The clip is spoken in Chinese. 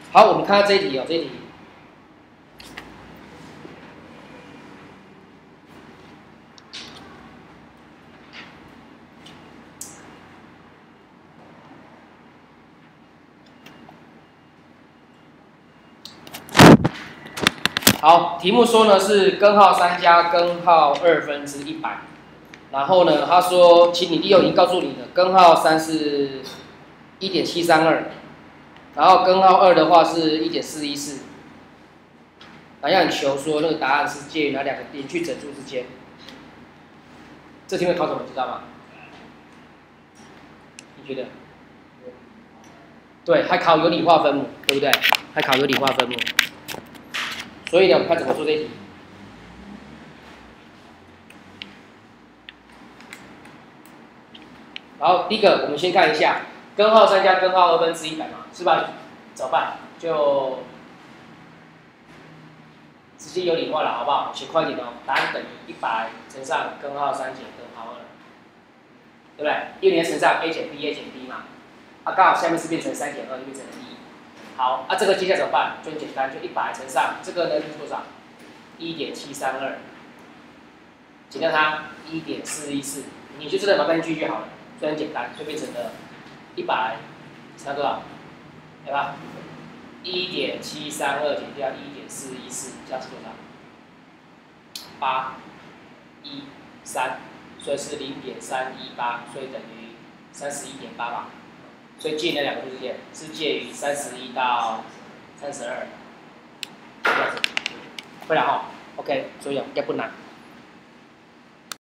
好，我们看到这一题哦，这一题。好，题目说呢是根号3加根号2分之100，然后呢，他说，请你利用已经告诉你的根号3是1.732，然后根号2的话是1.414，然后让你求说那个答案是介于哪两个连续整数之间。这题会考什么，知道吗？你觉得？对，还考有理化分母，对不对？还考有理化分母。所以呢，我们看怎么做这一题。好，第一个我们先看一下根号3加根号2分之100嘛，是吧？怎么办？就直接有理化了，好不好？写快点哦。答案等于100乘上根号3减根号2，对不对？因为你要乘上 a 减 b，a 减 b 嘛。啊，刚好下面是变成3减2，就变成了1。好，啊，这个接下来怎么办？就很简单，就100乘上这个呢，就是多少？1.732，减掉它1.414，你就知道把它进去就好了，所以很简单，就变成了100乘上多少？对吧？1.732减掉1.414，这样是多少？813，所以是0.318，所以等于31.8吧。所以介于那两个数之间，是介于31到32，这样子，会了哈 ，OK，所以应该不难。